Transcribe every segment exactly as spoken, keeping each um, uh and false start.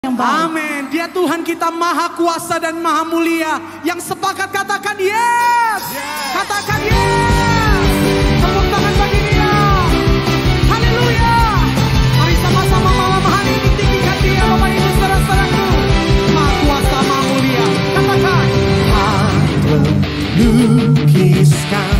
yang baik. Amin. Dia Tuhan kita maha kuasa dan maha mulia. Yang sepakat katakan yes. Yes. Katakan yes. Tepuk tangan bagi dia. Haleluya. Mari sama-sama malam hari ini tinggikan dia, Bapak Ibu saudara-saudaraku. Maha kuasa, maha mulia. Katakan. Lukiskan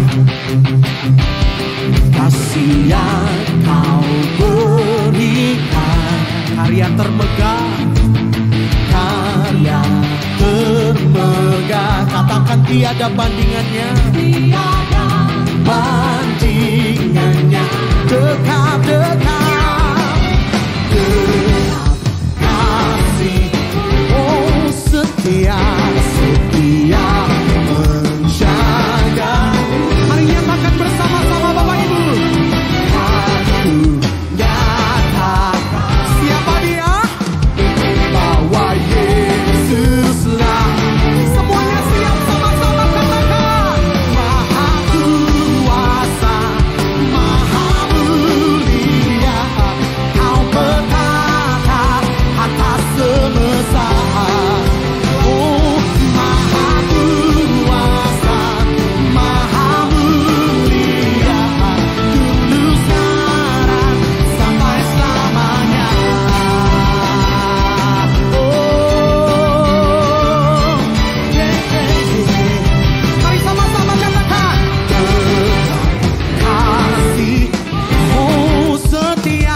kasih yang kau berikan, karya termegah, karya termegah. Katakan tiada bandingannya, tiada bandingannya. Dekat, dekat, dekat kasih, oh setia, setia menjaga. Mari nyatakan bersama-sama Bapak Ibu. Aku nyatakan siapa dia? Bahwa Yesuslah. Semuanya siap sama-sama katakan. Maha kuasa, maha mulia, kau berkata atas semesta. Oh, maha kuasa, maha mulia, dulu sekarang sampai selamanya. Oh, yeah, yeah, yeah. Mari sama-sama katakan. Kasih, oh setia.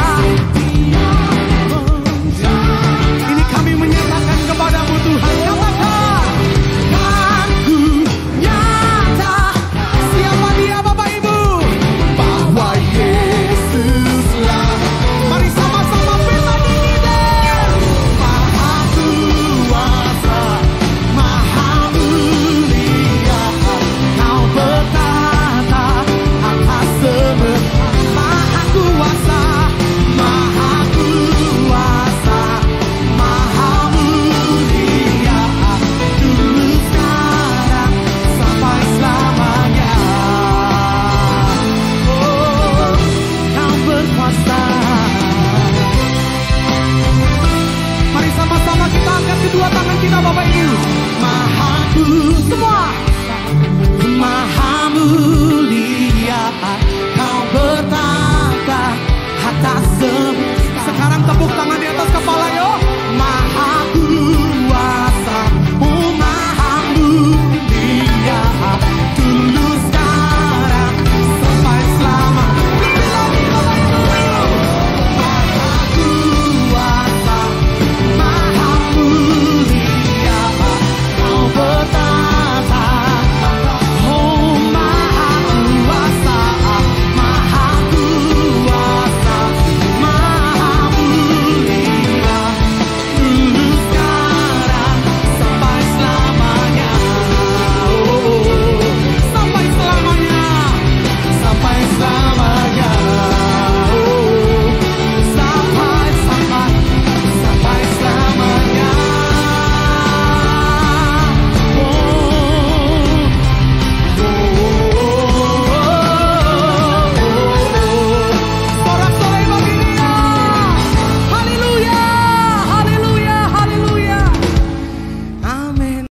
Ini kami menyatakan kepadamu Tuhan. Katakan. Aku nyata. Siapa dia Bapak Ibu? Bahwa Yesuslah. Mari sama-sama bilang ini deh. Maha kuasa, maha mulia, kau berkata atas semesta. Maha kuasa, maha kuasa, maha mulia, dulu sekarang sampai selamanya. Oh, kau berkuasa. Mari sama-sama kita angkat kedua tangan kita Bapak Ibu. Maha ku semua, maha mulia.